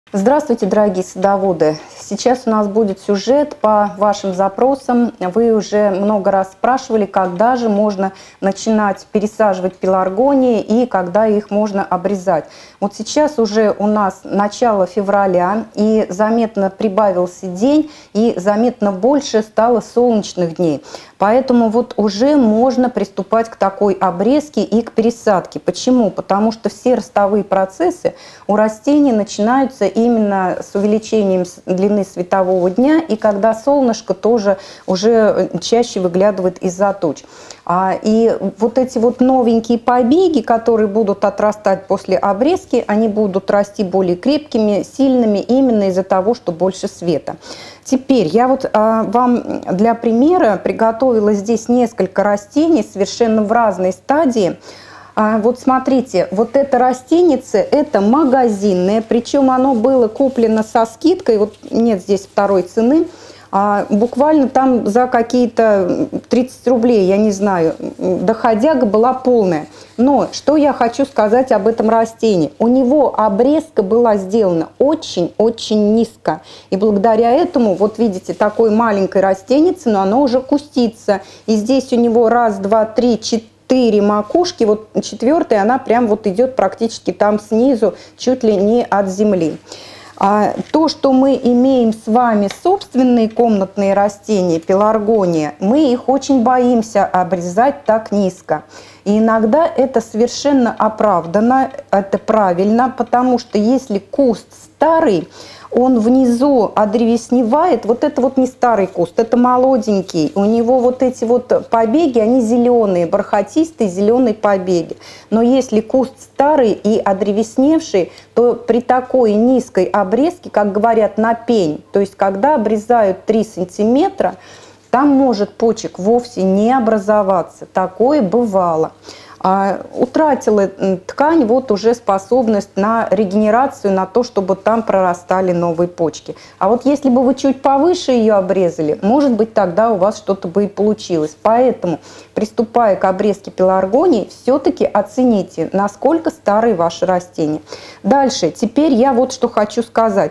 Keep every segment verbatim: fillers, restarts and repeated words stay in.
Здравствуйте, дорогие садоводы! Сейчас у нас будет сюжет по вашим запросам. Вы уже много раз спрашивали, когда же можно начинать пересаживать пеларгонии и когда их можно обрезать. Вот сейчас уже у нас начало февраля, и заметно прибавился день, и заметно больше стало солнечных дней. Поэтому вот уже можно приступать к такой обрезке и к пересадке. Почему? Потому что все ростовые процессы у растений начинаются именно с увеличением длины светового дня, и когда солнышко тоже уже чаще выглядывает из-за туч. И вот эти вот новенькие побеги, которые будут отрастать после обрезки, они будут расти более крепкими, сильными именно из-за того, что больше света. Теперь я вот а, вам для примера приготовила здесь несколько растений совершенно в разной стадии. А, вот смотрите, вот это растенице, это магазинное, причем оно было куплено со скидкой, вот нет здесь второй цены. А буквально там за какие-то тридцать рублей, я не знаю, доходяга была полная. Но что я хочу сказать об этом растении? У него обрезка была сделана очень-очень низко. И благодаря этому, вот видите, такое маленькое растенице, но оно уже кустится. И здесь у него раз, два, три, четыре макушки, вот четвертая, она прям вот идет практически там снизу, чуть ли не от земли. А то, что мы имеем с вами собственные комнатные растения, пеларгония, мы их очень боимся обрезать так низко. И иногда это совершенно оправданно, это правильно, потому что если куст старый, он внизу одревесневает, вот это вот не старый куст, это молоденький, у него вот эти вот побеги, они зеленые, бархатистые зеленые побеги. Но если куст старый и одревесневший, то при такой низкой обрезке, как говорят, на пень, то есть когда обрезают три сантиметра, там может почек вовсе не образоваться, такое бывало. А, утратила ткань вот уже способность на регенерацию, на то, чтобы там прорастали новые почки. А вот если бы вы чуть повыше ее обрезали, может быть, тогда у вас что-то бы и получилось. Поэтому, приступая к обрезке пеларгонии, все-таки оцените, насколько старые ваши растения. Дальше, теперь я вот что хочу сказать.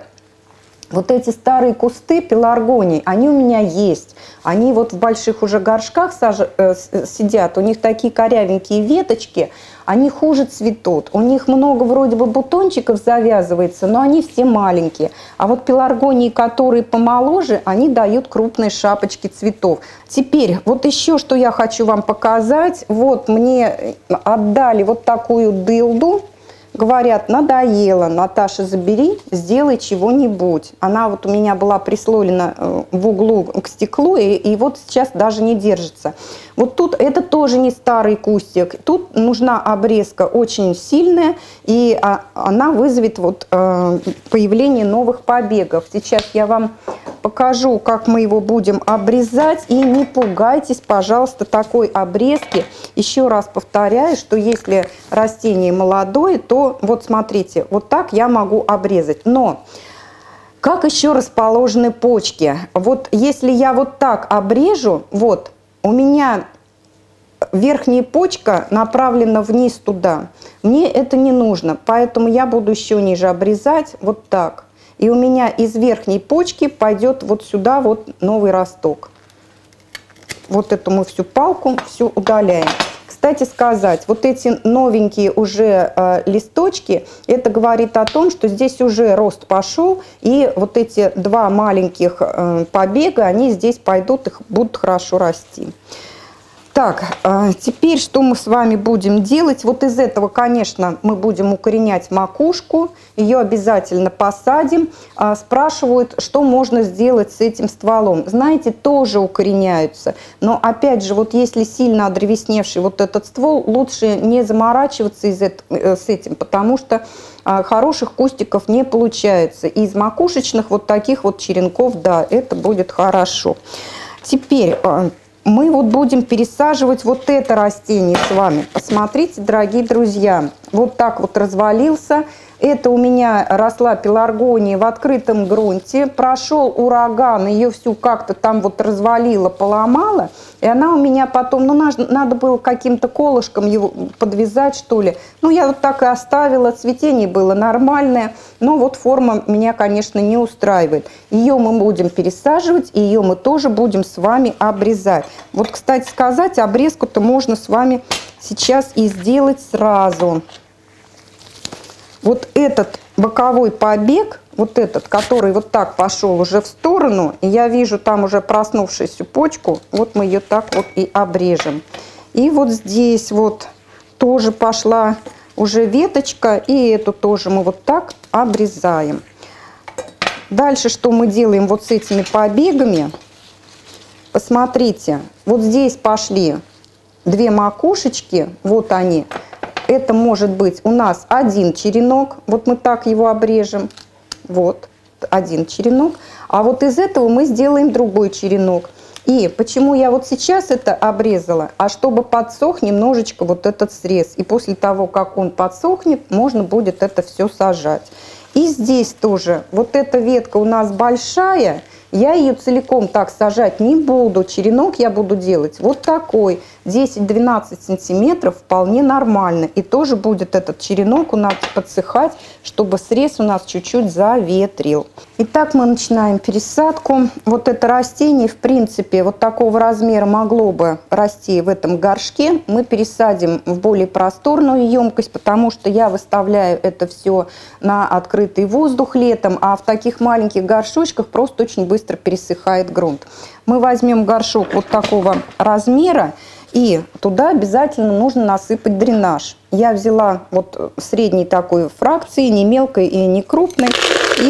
Вот эти старые кусты пеларгоний, они у меня есть. Они вот в больших уже горшках саж... э, сидят, у них такие корявенькие веточки, они хуже цветут. У них много вроде бы бутончиков завязывается, но они все маленькие. А вот пеларгонии, которые помоложе, они дают крупные шапочки цветов. Теперь вот еще что я хочу вам показать. Вот мне отдали вот такую дылду. Говорят, надоело, Наташа, забери, сделай чего-нибудь. Она вот у меня была прислонена в углу к стеклу, и, и вот сейчас даже не держится. Вот тут это тоже не старый кустик. Тут нужна обрезка очень сильная, и а, она вызовет вот, э, появление новых побегов. Сейчас я вам покажу, как мы его будем обрезать. И не пугайтесь, пожалуйста, такой обрезки. Еще раз повторяю, что если растение молодое, то вот смотрите, вот так я могу обрезать. Но как еще расположены почки? Вот если я вот так обрежу, вот у меня верхняя почка направлена вниз туда. Мне это не нужно, поэтому я буду еще ниже обрезать вот так. И у меня из верхней почки пойдет вот сюда вот новый росток. Вот эту мы всю палку всю удаляем. Кстати сказать, вот эти новенькие уже э, листочки, это говорит о том, что здесь уже рост пошел, и вот эти два маленьких э, побега, они здесь пойдут, их будут хорошо расти. Так, э, теперь что мы с вами будем делать? Вот из этого, конечно, мы будем укоренять макушку, ее обязательно посадим. Э, спрашивают, что можно сделать с этим стволом. Знаете, тоже укореняются. Но опять же, вот если сильно одревесневший вот этот ствол, лучше не заморачиваться из это, э, с этим, потому что э, хороших кустиков не получается. Из макушечных вот таких вот черенков, да, это будет хорошо. Теперь... Э, мы вот будем пересаживать вот это растение с вами. Посмотрите, дорогие друзья, вот так вот развалился. Это у меня росла пеларгония в открытом грунте. Прошел ураган, ее всю как-то там вот развалило, поломало. И она у меня потом, ну, надо, надо было каким-то колышком его подвязать, что ли. Ну, я вот так и оставила, цветение было нормальное. Но вот форма меня, конечно, не устраивает. Ее мы будем пересаживать, и ее мы тоже будем с вами обрезать. Вот, кстати сказать, обрезку-то можно с вами сейчас и сделать сразу. Вот этот боковой побег, вот этот, который вот так пошел уже в сторону, и я вижу там уже проснувшуюся почку, вот мы ее так вот и обрежем. И вот здесь вот тоже пошла уже веточка, и эту тоже мы вот так обрезаем. Дальше что мы делаем вот с этими побегами? Посмотрите, вот здесь пошли две макушечки, вот они. Это может быть у нас один черенок, вот мы так его обрежем, вот один черенок, а вот из этого мы сделаем другой черенок. И почему я вот сейчас это обрезала, а чтобы подсох немножечко вот этот срез, и после того, как он подсохнет, можно будет это все сажать. И здесь тоже, вот эта ветка у нас большая, я ее целиком так сажать не буду, черенок я буду делать вот такой, десять-двенадцать сантиметров, вполне нормально. И тоже будет этот черенок у нас подсыхать, чтобы срез у нас чуть-чуть заветрил. Итак, мы начинаем пересадку. Вот это растение, в принципе, вот такого размера могло бы расти в этом горшке. Мы пересадим в более просторную емкость, потому что я выставляю это все на открытый воздух летом, а в таких маленьких горшочках просто очень быстро пересыхает грунт. Мы возьмем горшок вот такого размера, и туда обязательно нужно насыпать дренаж. Я взяла вот средней такой фракции, не мелкой и не крупной, и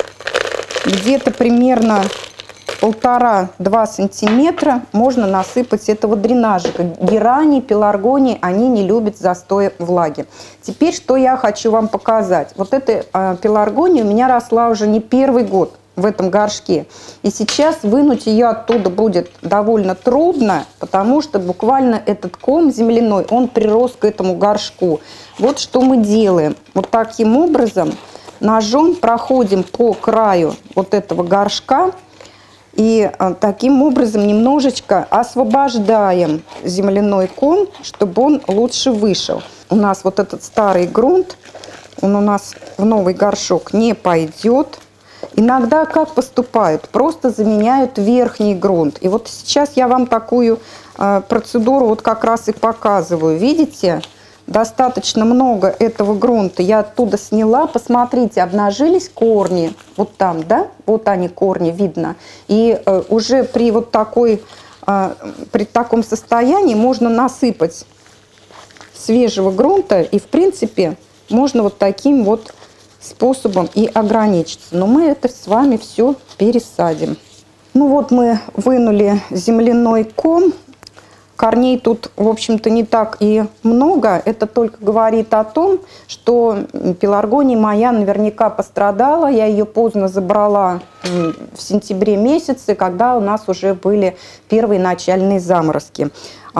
где-то примерно полтора-два сантиметра можно насыпать этого дренажика. Герани, пеларгонии, они не любят застоя влаги. Теперь, что я хочу вам показать. Вот эта э, пеларгония у меня росла уже не первый год в этом горшке. И сейчас вынуть ее оттуда будет довольно трудно, потому что буквально этот ком земляной, он прирос к этому горшку. Вот что мы делаем. Вот таким образом ножом проходим по краю вот этого горшка и таким образом немножечко освобождаем земляной ком, чтобы он лучше вышел. У нас вот этот старый грунт, он у нас в новый горшок не пойдет. Иногда как поступают? Просто заменяют верхний грунт. И вот сейчас я вам такую э, процедуру вот как раз и показываю. Видите? Достаточно много этого грунта я оттуда сняла. Посмотрите, обнажились корни. Вот там, да? Вот они, корни, видно. И э, уже при вот такой, э, при таком состоянии можно насыпать свежего грунта. И, в принципе, можно вот таким вот способом и ограничиться. Но мы это с вами все пересадим. Ну вот мы вынули земляной ком. Корней тут, в общем-то, не так и много. Это только говорит о том, что пеларгония моя наверняка пострадала. Я ее поздно забрала в сентябре месяце, когда у нас уже были первые начальные заморозки.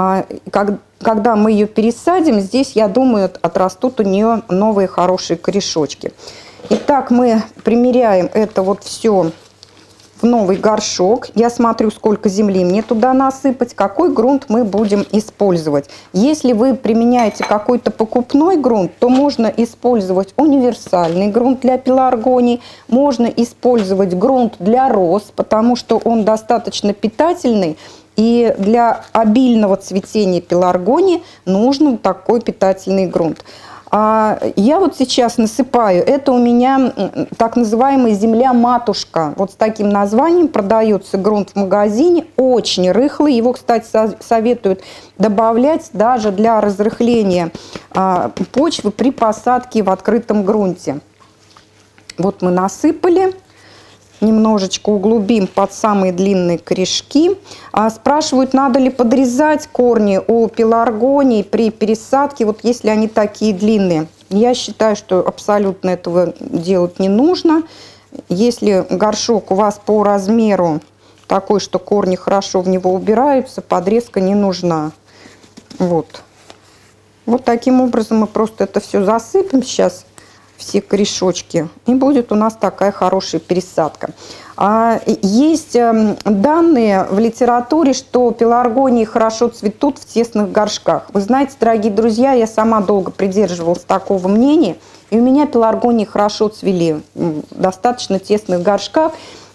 Когда мы ее пересадим, здесь, я думаю, отрастут у нее новые хорошие корешочки. Итак, мы примеряем это вот все в новый горшок. Я смотрю, сколько земли мне туда насыпать, какой грунт мы будем использовать. Если вы применяете какой-то покупной грунт, то можно использовать универсальный грунт для пеларгоний, можно использовать грунт для роз, потому что он достаточно питательный. И для обильного цветения пеларгонии нужен такой питательный грунт. А я вот сейчас насыпаю, это у меня так называемая земля-матушка. Вот с таким названием продается грунт в магазине, очень рыхлый. Его, кстати, советуют добавлять даже для разрыхления почвы при посадке в открытом грунте. Вот мы насыпали. Немножечко углубим под самые длинные корешки. А спрашивают, надо ли подрезать корни у пеларгоний при пересадке, вот если они такие длинные. Я считаю, что абсолютно этого делать не нужно. Если горшок у вас по размеру такой, что корни хорошо в него убираются, подрезка не нужна. Вот. Вот таким образом мы просто это все засыпем сейчас все корешочки. И будет у нас такая хорошая пересадка. А, есть э, данные в литературе, что пеларгонии хорошо цветут в тесных горшках. Вы знаете, дорогие друзья, я сама долго придерживалась такого мнения. И у меня пеларгонии хорошо цвели в достаточно тесных горшках.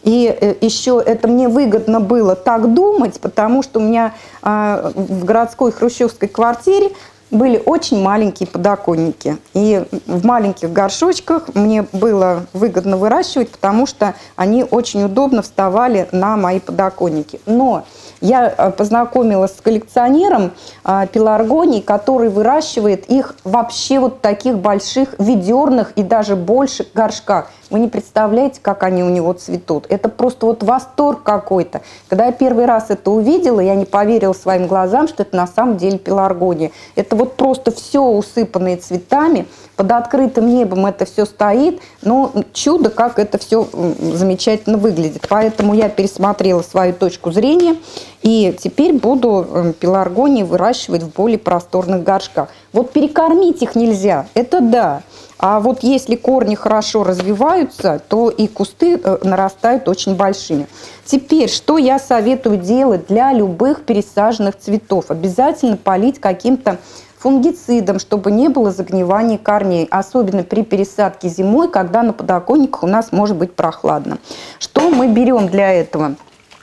И еще это мне выгодно было так думать, потому что у меня э, в городской хрущевской квартире были очень маленькие подоконники. И в маленьких горшочках мне было выгодно выращивать, потому что они очень удобно вставали на мои подоконники. Но я познакомилась с коллекционером а, пеларгоний, который выращивает их вообще вот в таких больших ведерных и даже больших горшках. Вы не представляете, как они у него цветут. Это просто вот восторг какой-то. Когда я первый раз это увидела, я не поверила своим глазам, что это на самом деле пеларгония. Это вот просто все усыпанное цветами, под открытым небом это все стоит. Но чудо, как это все замечательно выглядит. Поэтому я пересмотрела свою точку зрения. И теперь буду пеларгонии выращивать в более просторных горшках. Вот перекормить их нельзя, это да. А вот если корни хорошо развиваются, то и кусты нарастают очень большими. Теперь, что я советую делать для любых пересаженных цветов? Обязательно полить каким-то фунгицидом, чтобы не было загнивания корней. Особенно при пересадке зимой, когда на подоконниках у нас может быть прохладно. Что мы берем для этого?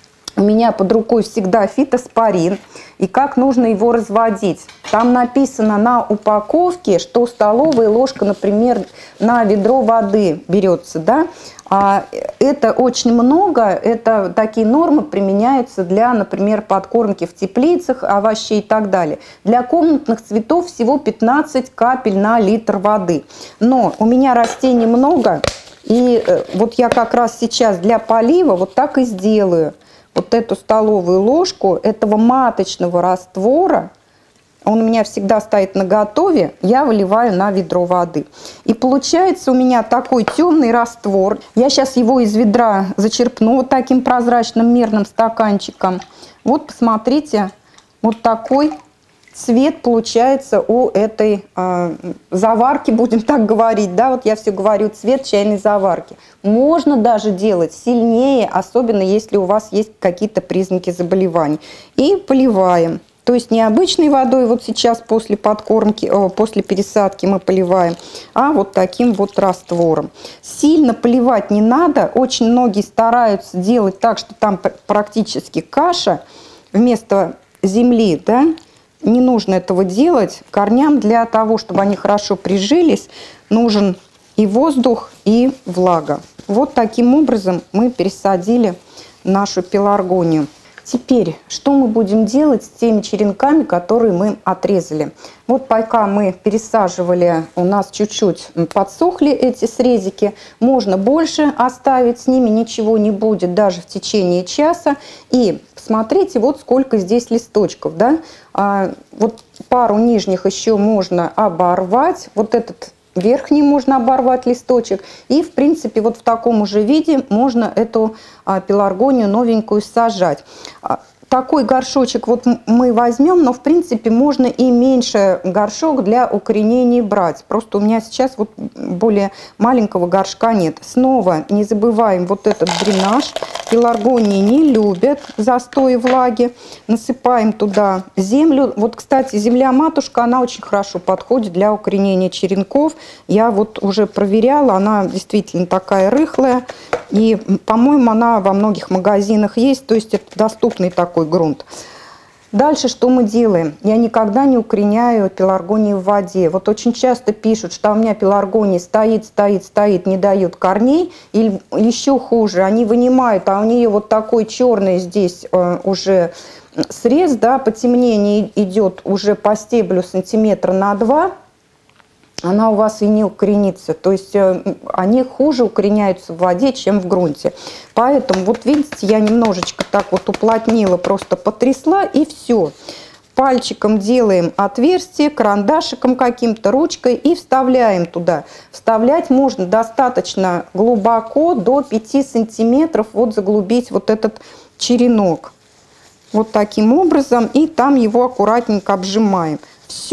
У меня под рукой всегда фитоспорин. И как нужно его разводить? Там написано на упаковке, что столовая ложка, например, на ведро воды берется. Да? А это очень много. Это такие нормы применяются для, например, подкормки в теплицах, овощей и так далее. Для комнатных цветов всего пятнадцать капель на литр воды. Но у меня растений много. И вот я как раз сейчас для полива вот так и сделаю. Вот эту столовую ложку этого маточного раствора, он у меня всегда стоит наготове, я выливаю на ведро воды. И получается у меня такой темный раствор. Я сейчас его из ведра зачерпну вот таким прозрачным мерным стаканчиком. Вот посмотрите, вот такой цвет получается у этой э, заварки, будем так говорить, да, вот я все говорю, цвет чайной заварки. Можно даже делать сильнее, особенно если у вас есть какие-то признаки заболеваний. И поливаем. То есть не обычной водой, вот сейчас после подкормки, о, после пересадки мы поливаем, а вот таким вот раствором. Сильно поливать не надо. Очень многие стараются делать так, что там практически каша вместо земли, да. Не нужно этого делать. Корням для того, чтобы они хорошо прижились, нужен и воздух, и влага. Вот таким образом мы пересадили нашу пеларгонию. Теперь, что мы будем делать с теми черенками, которые мы отрезали? Вот пока мы пересаживали, у нас чуть-чуть подсохли эти срезики. Можно больше оставить, с ними ничего не будет даже в течение часа. И смотрите, вот сколько здесь листочков. Да? А, вот пару нижних еще можно оборвать. Вот этот верхний можно оборвать листочек. И, в принципе, вот в таком же виде можно эту а, пеларгонию новенькую сажать. Такой горшочек вот мы возьмем, но, в принципе, можно и меньше горшок для укоренения брать. Просто у меня сейчас вот более маленького горшка нет. Снова не забываем вот этот дренаж. Пеларгонии не любят застой влаги. Насыпаем туда землю. Вот, кстати, земля-матушка, она очень хорошо подходит для укоренения черенков. Я вот уже проверяла, она действительно такая рыхлая. И, по-моему, она во многих магазинах есть. То есть это доступный такой грунт. Дальше что мы делаем? Я никогда не укореняю пеларгонии в воде. Вот очень часто пишут, что у меня пеларгония стоит, стоит, стоит, не дают корней. Или еще хуже, они вынимают, а у нее вот такой черный здесь э, уже срез, да, потемнение идет уже по стеблю сантиметра на два. Она у вас и не укоренится. То есть э, они хуже укореняются в воде, чем в грунте. Поэтому, вот видите, я немножечко так вот уплотнила, просто потрясла, и все. Пальчиком делаем отверстие, карандашиком каким-то, ручкой, и вставляем туда. Вставлять можно достаточно глубоко, до пяти сантиметров, вот заглубить вот этот черенок. Вот таким образом, и там его аккуратненько обжимаем. Все.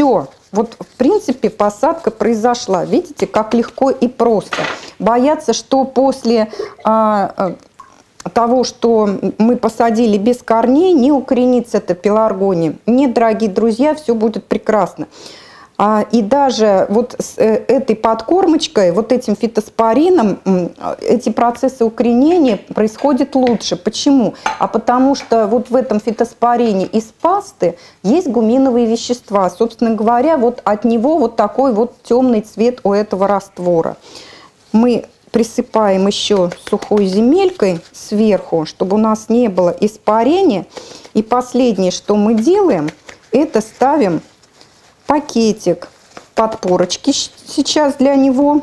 Вот, в принципе, посадка произошла. Видите, как легко и просто. Бояться, что после а, того, что мы посадили без корней, не укоренится эта пеларгония. Нет, дорогие друзья, все будет прекрасно. А, и даже вот с э, этой подкормочкой, вот этим фитоспорином, эти процессы укоренения происходят лучше. Почему? А потому что вот в этом фитоспорине из пасты есть гуминовые вещества. Собственно говоря, вот от него вот такой вот темный цвет у этого раствора. Мы присыпаем еще сухой земелькой сверху, чтобы у нас не было испарения. И последнее, что мы делаем, это ставим пакетик подпорочки сейчас для него,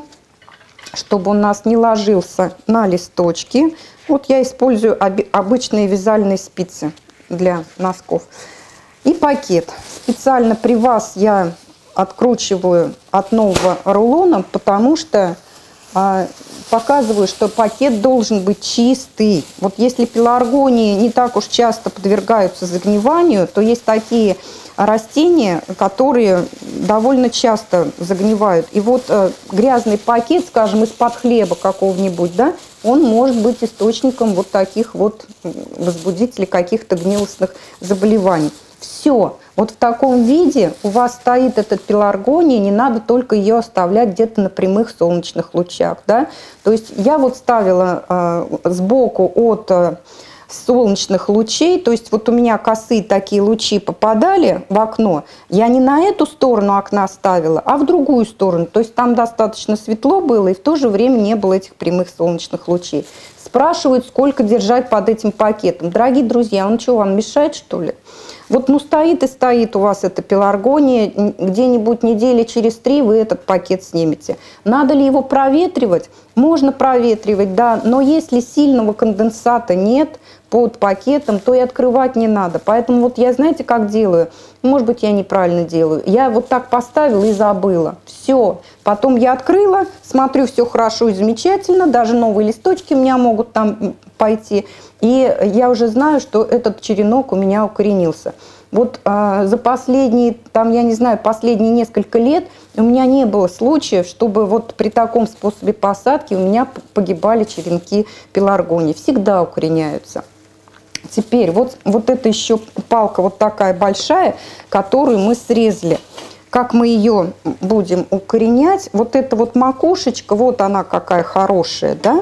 чтобы он у нас не ложился на листочки. Вот я использую обычные вязальные спицы для носков. И пакет. Специально при вас я откручиваю от нового рулона, потому что а, показываю, что пакет должен быть чистый. Вот если пеларгонии не так уж часто подвергаются загниванию, то есть такие растения, которые довольно часто загнивают. И вот э, грязный пакет, скажем, из-под хлеба какого-нибудь, да, он может быть источником вот таких вот возбудителей каких-то гнилостных заболеваний. Все. Вот в таком виде у вас стоит эта пеларгония, не надо только ее оставлять где-то на прямых солнечных лучах. Да? То есть я вот ставила э, сбоку от э, солнечных лучей, то есть вот у меня косые такие лучи попадали в окно, я не на эту сторону окна ставила, а в другую сторону. То есть там достаточно светло было, и в то же время не было этих прямых солнечных лучей. Спрашивают, сколько держать под этим пакетом. Дорогие друзья, он что, вам мешает, что ли? Вот ну стоит и стоит у вас эта пеларгония, где-нибудь недели через три вы этот пакет снимете. Надо ли его проветривать? Можно проветривать, да, но если сильного конденсата нет под пакетом, то и открывать не надо. Поэтому вот я, знаете, как делаю? Может быть, я неправильно делаю. Я вот так поставила и забыла. Все. Потом я открыла, смотрю, все хорошо и замечательно, даже новые листочки у меня могут там пойти. И я уже знаю, что этот черенок у меня укоренился. Вот а, за последние, там, я не знаю, последние несколько лет у меня не было случаев, чтобы вот при таком способе посадки у меня погибали черенки пеларгонии. Всегда укореняются. Теперь вот, вот это еще палка вот такая большая, которую мы срезали. Как мы ее будем укоренять? Вот эта вот макушечка, вот она какая хорошая, да?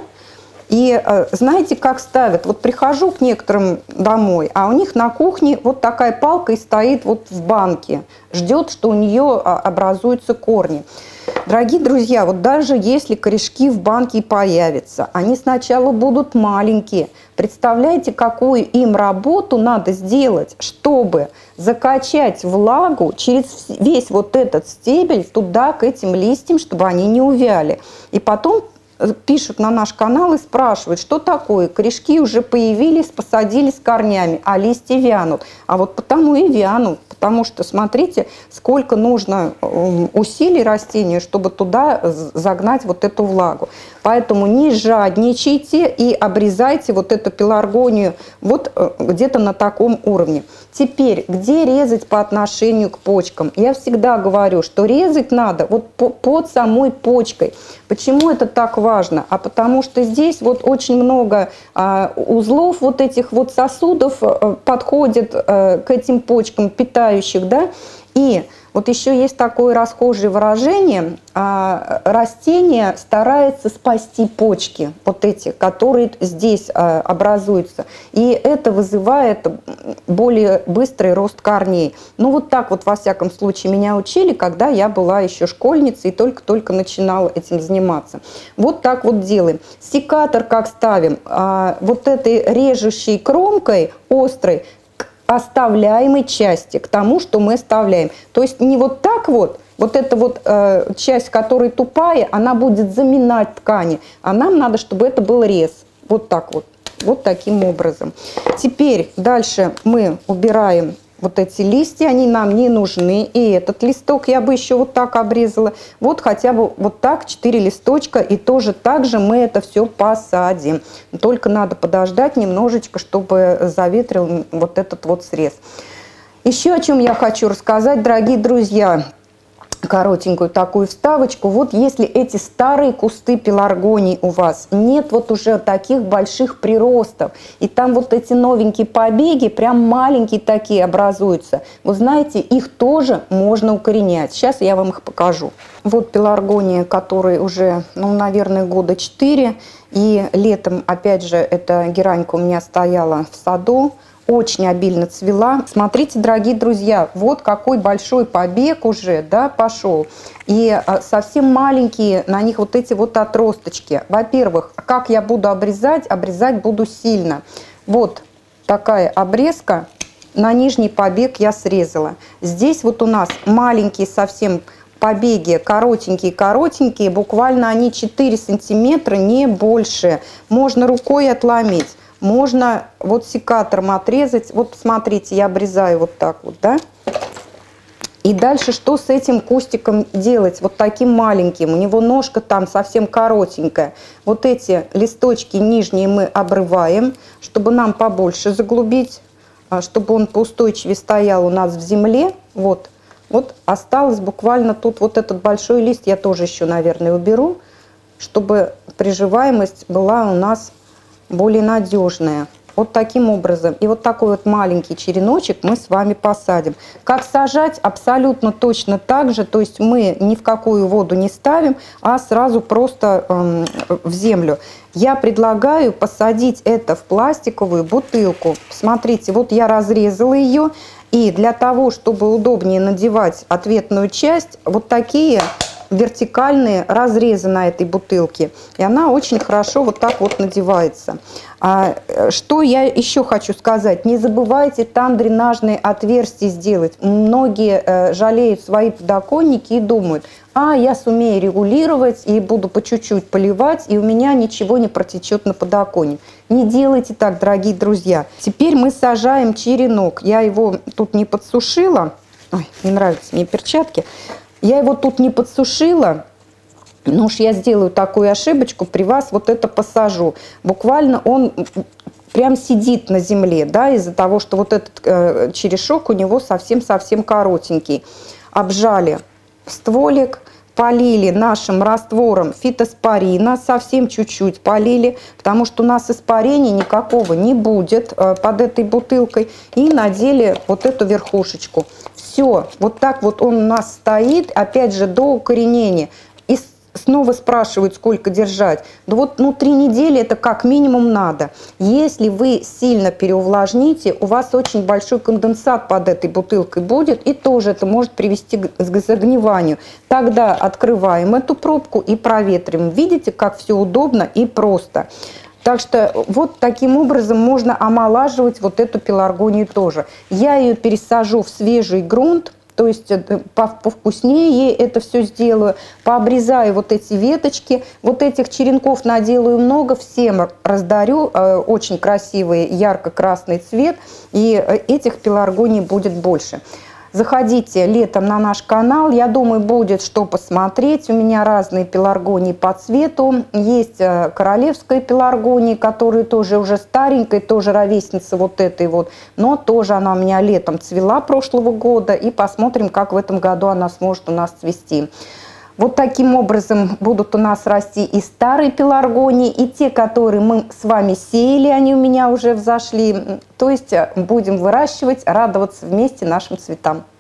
И знаете, как ставят? Вот прихожу к некоторым домой, а у них на кухне вот такая палка и стоит вот в банке. Ждет, что у нее образуются корни. Дорогие друзья, вот даже если корешки в банке появятся, они сначала будут маленькие. Представляете, какую им работу надо сделать, чтобы закачать влагу через весь вот этот стебель туда, к этим листьям, чтобы они не увяли. И потом пишут на наш канал и спрашивают, что такое, корешки уже появились, посадили с корнями, а листья вянут. А вот потому и вянут, потому что, смотрите, сколько нужно усилий растению, чтобы туда загнать вот эту влагу. Поэтому не жадничайте и обрезайте вот эту пеларгонию вот где-то на таком уровне. Теперь, где резать по отношению к почкам? Я всегда говорю, что резать надо вот под самой почкой. Почему это так важно? А потому что здесь вот очень много а, узлов вот этих вот сосудов а, подходят а, к этим почкам питающих, да, и вот еще есть такое расхожее выражение, а, растение старается спасти почки, вот эти, которые здесь а, образуются, и это вызывает более быстрый рост корней. Ну вот так вот, во всяком случае, меня учили, когда я была еще школьницей и только-только начинала этим заниматься. Вот так вот делаем. Секатор как ставим? А, вот этой режущей кромкой, острой, оставляемой части, к тому, что мы оставляем. То есть не вот так вот, вот эта вот э, часть, которая тупая, она будет заминать ткани, а нам надо, чтобы это был рез. Вот так вот, вот таким образом. Теперь дальше мы убираем вот эти листья, они нам не нужны. И этот листок я бы еще вот так обрезала. Вот хотя бы вот так четыре листочка. И тоже так же мы это все посадим. Только надо подождать немножечко, чтобы заветрил вот этот вот срез. Еще о чем я хочу рассказать, дорогие друзья. коротенькую такую вставочку. Вот если эти старые кусты пеларгоний у вас нет вот уже таких больших приростов, и там вот эти новенькие побеги прям маленькие такие образуются, вы знаете, их тоже можно укоренять. Сейчас я вам их покажу. Вот пеларгония, которой уже, ну, наверное, года четыре, и летом, опять же, эта геранька у меня стояла в саду, очень обильно цвела. Смотрите, дорогие друзья, вот какой большой побег уже, да, пошел. И совсем маленькие на них вот эти вот отросточки. Во-первых, как я буду обрезать? Обрезать буду сильно. Вот такая обрезка. На нижний побег я срезала. Здесь вот у нас маленькие совсем побеги, коротенькие-коротенькие. Буквально они четыре сантиметра, не больше. Можно рукой отломить. Можно вот секатором отрезать. Вот смотрите, я обрезаю вот так вот, да. И дальше что с этим кустиком делать? Вот таким маленьким. У него ножка там совсем коротенькая. Вот эти листочки нижние мы обрываем, чтобы нам побольше заглубить, чтобы он поустойчивее стоял у нас в земле. Вот, вот осталось буквально тут вот этот большой лист. Я тоже еще, наверное, уберу, чтобы приживаемость была у нас более надежная. Вот таким образом. И вот такой вот маленький череночек мы с вами посадим. Как сажать? Абсолютно точно так же. То есть мы ни в какую воду не ставим, а сразу просто эм, в землю. Я предлагаю посадить это в пластиковую бутылку. Смотрите, вот я разрезала ее. И для того, чтобы удобнее надевать ответную часть, вот такие вертикальные разрезы на этой бутылке. И она очень хорошо вот так вот надевается. А, что я еще хочу сказать. Не забывайте там дренажные отверстия сделать. Многие э, жалеют свои подоконники и думают, а я сумею регулировать и буду по чуть-чуть поливать, и у меня ничего не протечет на подоконник. Не делайте так, дорогие друзья. Теперь мы сажаем черенок. Я его тут не подсушила. Ой, не нравятся мне перчатки. Я его тут не подсушила, но уж я сделаю такую ошибочку, при вас вот это посажу. Буквально он прям сидит на земле, да, из-за того, что вот этот э, черешок у него совсем-совсем коротенький. Обжали стволик, полили нашим раствором фитоспорина, совсем чуть-чуть полили, потому что у нас испарения никакого не будет э, под этой бутылкой, и надели вот эту верхушечку. Все, вот так вот он у нас стоит, опять же, до укоренения. И снова спрашивают, сколько держать. Да вот, ну, три недели это как минимум надо. Если вы сильно переувлажните, у вас очень большой конденсат под этой бутылкой будет, и тоже это может привести к загниванию. Тогда открываем эту пробку и проветриваем. Видите, как все удобно и просто. Так что вот таким образом можно омолаживать вот эту пеларгонию тоже. Я ее пересажу в свежий грунт, то есть повкуснее ей это все сделаю. Пообрезаю вот эти веточки, вот этих черенков наделаю много, всем раздарю, очень красивый ярко-красный цвет, и этих пеларгоний будет больше. Заходите летом на наш канал, я думаю, будет что посмотреть. У меня разные пеларгонии по цвету. Есть королевская пеларгония, которая тоже уже старенькая, тоже ровесница вот этой вот. Но тоже она у меня летом цвела прошлого года. И посмотрим, как в этом году она сможет у нас цвести. Вот таким образом будут у нас расти и старые пеларгонии, и те, которые мы с вами сеяли, они у меня уже взошли. То есть будем выращивать, радоваться вместе нашим цветам.